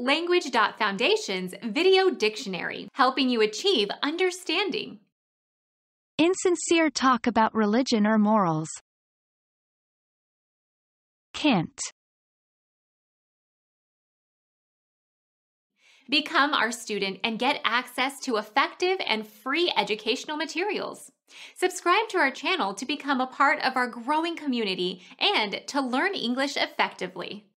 Language.Foundation's Video Dictionary, helping you achieve understanding. Insincere talk about religion or morals. Hint. Become our student and get access to effective and free educational materials. Subscribe to our channel to become a part of our growing community and to learn English effectively.